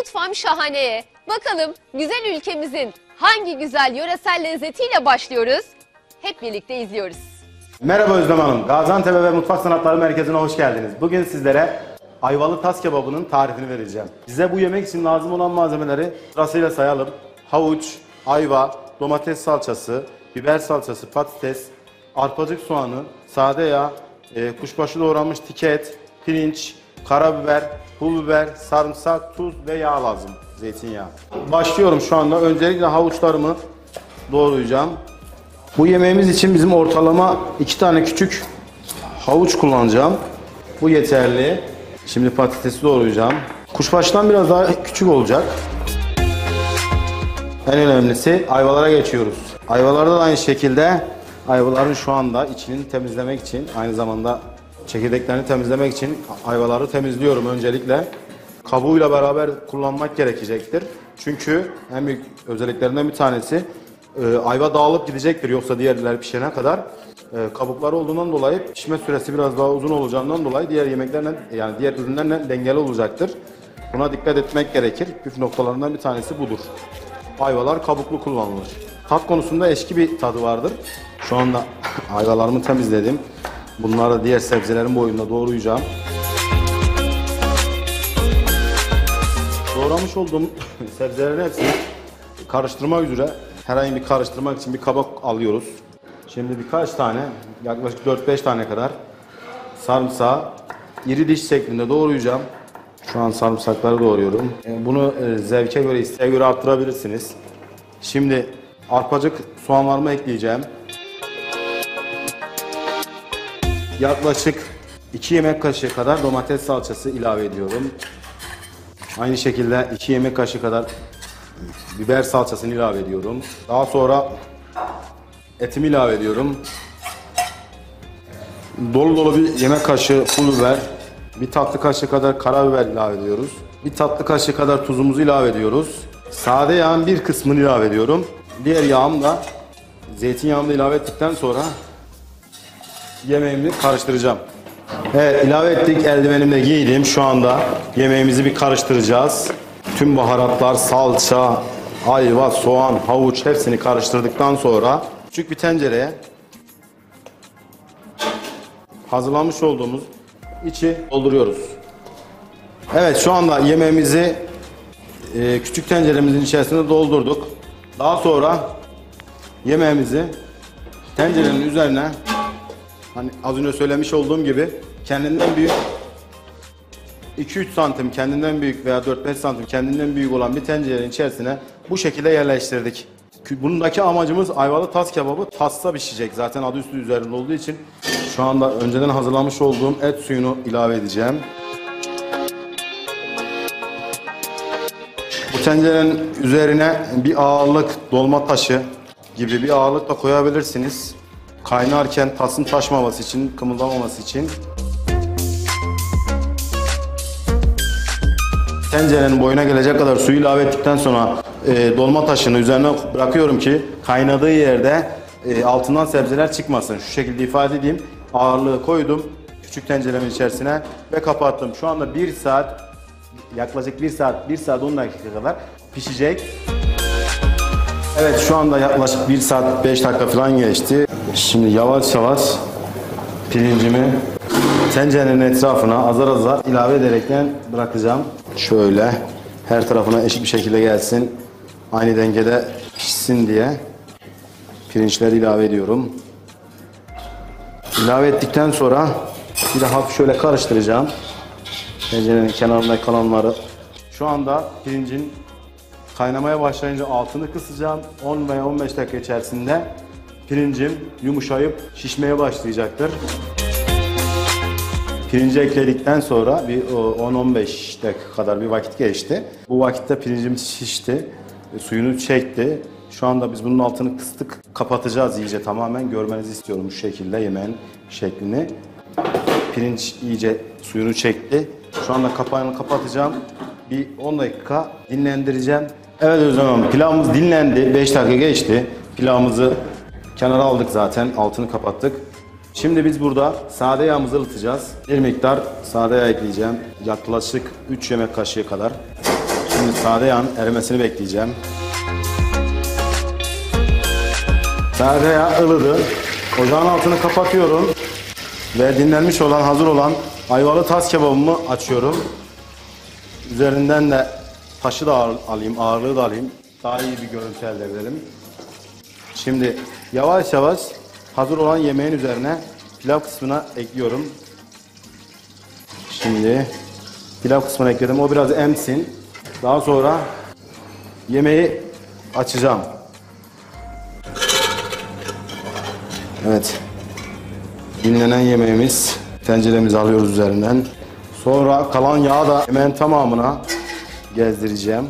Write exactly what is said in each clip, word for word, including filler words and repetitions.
Mutfağım şahaneye. Bakalım güzel ülkemizin hangi güzel yöresel lezzetiyle başlıyoruz? Hep birlikte izliyoruz. Merhaba Özlem Hanım. Gaziantep ve Mutfak Sanatları Merkezi'ne hoş geldiniz. Bugün sizlere ayvalı tas kebabının tarifini vereceğim. Size bu yemek için lazım olan malzemeleri sırasıyla sayalım. Havuç, ayva, domates salçası, biber salçası, patates, arpacık soğanı, sade yağ, e, kuşbaşı doğranmış tike et, pirinç, karabiber, pul biber, sarımsak, tuz ve yağ lazım. Zeytinyağı. Başlıyorum şu anda. Öncelikle havuçlarımı doğrayacağım. Bu yemeğimiz için bizim ortalama iki tane küçük havuç kullanacağım. Bu yeterli. Şimdi patatesi doğrayacağım. Kuşbaşıdan biraz daha küçük olacak. En önemlisi ayvalara geçiyoruz. Ayvalarda da aynı şekilde ayvaların şu anda içini temizlemek için, aynı zamanda çekirdeklerini temizlemek için ayvaları temizliyorum öncelikle. Kabuğuyla beraber kullanmak gerekecektir. Çünkü en büyük özelliklerinden bir tanesi e, ayva dağılıp gidecektir yoksa diğerler pişene kadar. E, kabukları olduğundan dolayı pişme süresi biraz daha uzun olacağından dolayı diğer yemeklerle yani diğer ürünlerle dengeli olacaktır. Buna dikkat etmek gerekir. Püf noktalarından bir tanesi budur. Ayvalar kabuklu kullanılır. Tat konusunda eşki bir tadı vardır. Şu anda ayvalarımı temizledim. Bunları da diğer sebzelerin boyunda doğrayacağım. Doğramış olduğum sebzelerin hepsini karıştırmak üzere herhangi bir karıştırmak için bir kaba alıyoruz. Şimdi birkaç tane, yaklaşık dört beş tane kadar sarımsağı iri diş şeklinde doğrayacağım. Şu an sarımsakları doğruyorum. Bunu zevke göre, isteğe göre arttırabilirsiniz. Şimdi arpacık soğanlarımı ekleyeceğim. Yaklaşık iki yemek kaşığı kadar domates salçası ilave ediyorum. Aynı şekilde iki yemek kaşığı kadar biber salçasını ilave ediyorum. Daha sonra etimi ilave ediyorum. Dolu dolu bir yemek kaşığı pul biber, bir tatlı kaşığı kadar karabiber ilave ediyoruz. Bir tatlı kaşığı kadar tuzumuzu ilave ediyoruz. Sade yağın bir kısmını ilave ediyorum. Diğer yağımı da zeytinyağımı da ilave ettikten sonra yemeğimi karıştıracağım. Evet, ilave ettik. Eldivenimi de giydim. Şu anda yemeğimizi bir karıştıracağız. Tüm baharatlar, salça, ayva, soğan, havuç hepsini karıştırdıktan sonra küçük bir tencereye hazırlamış olduğumuz içi dolduruyoruz. Evet, şu anda yemeğimizi e, küçük tenceremizin içerisine doldurduk. Daha sonra yemeğimizi tencerenin üzerine, hani az önce söylemiş olduğum gibi, kendinden büyük iki üç santim kendinden büyük veya dört beş santim kendinden büyük olan bir tencerenin içerisine bu şekilde yerleştirdik. Bundaki amacımız ayvalı tas kebabı tasta pişecek. Zaten adı üstü üzerinde olduğu için şu anda önceden hazırlamış olduğum et suyunu ilave edeceğim. Bu tencerenin üzerine bir ağırlık, dolma taşı gibi bir ağırlık da koyabilirsiniz. Kaynarken tasın taşmaması için, kımıldamaması için. Tencerenin boyuna gelecek kadar suyu ilave ettikten sonra e, dolma taşını üzerine bırakıyorum ki kaynadığı yerde e, altından sebzeler çıkmasın. Şu şekilde ifade edeyim. Ağırlığı koydum küçük tenceremin içerisine ve kapattım. Şu anda bir saat, yaklaşık bir saat, bir saat on dakika kadar pişecek. Evet, şu anda yaklaşık bir saat beş dakika falan geçti. Şimdi yavaş yavaş pirincimi tencerenin etrafına azar azar ilave ederekten bırakacağım. Şöyle her tarafına eşit bir şekilde gelsin. Aynı dengede pişsin diye pirinçleri ilave ediyorum. İlave ettikten sonra bir de hafif şöyle karıştıracağım. Tencerenin kenarında kalanları. Şu anda pirincin kaynamaya başlayınca altını kısacağım. on veya on beş dakika içerisinde pirincim yumuşayıp şişmeye başlayacaktır. Pirinci ekledikten sonra bir on on beş dakika kadar bir vakit geçti. Bu vakitte pirincim şişti, suyunu çekti. Şu anda biz bunun altını kıstık, kapatacağız iyice, tamamen görmenizi istiyorum şu şekilde yemeğin şeklini. Pirinç iyice suyunu çekti. Şu anda kapağını kapatacağım. Bir on dakika dinlendireceğim. Evet Özlem Hanım, pilavımız dinlendi. beş dakika geçti. Pilavımızı kenara aldık zaten. Altını kapattık. Şimdi biz burada sade yağımızı ılıtacağız. Bir miktar sade yağ ekleyeceğim. Yaklaşık üç yemek kaşığı kadar. Şimdi sade yağın erimesini bekleyeceğim. Sade yağ ılıdı. Ocağın altını kapatıyorum. Ve dinlenmiş olan, hazır olan ayvalı tas kebabımı açıyorum. Üzerinden de taşı da ağır, alayım, ağırlığı da alayım. Daha iyi bir görüntü elde edelim. Şimdi yavaş yavaş hazır olan yemeğin üzerine pilav kısmına ekliyorum. Şimdi pilav kısmına ekledim. O biraz emsin. Daha sonra yemeği açacağım. Evet. Dinlenen yemeğimiz. Tenceremizi alıyoruz üzerinden. Sonra kalan yağı da yemeğin tamamına gezdireceğim.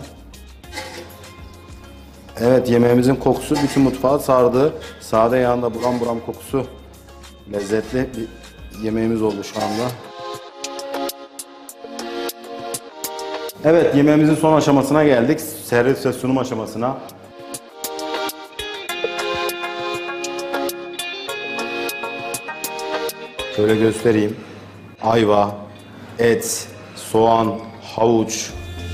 Evet, yemeğimizin kokusu bütün mutfağı sardı. Sade yağında buram buram kokusu. Lezzetli bir yemeğimiz oldu şu anda. Evet, yemeğimizin son aşamasına geldik. Servis ve sunum aşamasına. Şöyle göstereyim. Ayva, et, soğan, havuç.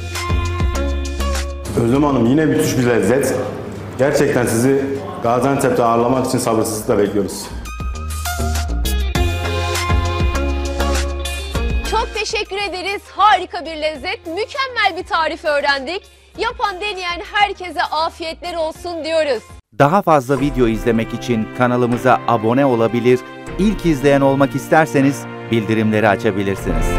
Özlem Hanım, yine müthiş bir lezzet. Gerçekten sizi Gaziantep'te ağırlamak için sabırsızlıkla bekliyoruz. Çok teşekkür ederiz. Harika bir lezzet, mükemmel bir tarif öğrendik. Yapan deneyen herkese afiyetler olsun diyoruz. Daha fazla video izlemek için kanalımıza abone olabilir, ilk izleyen olmak isterseniz bildirimleri açabilirsiniz.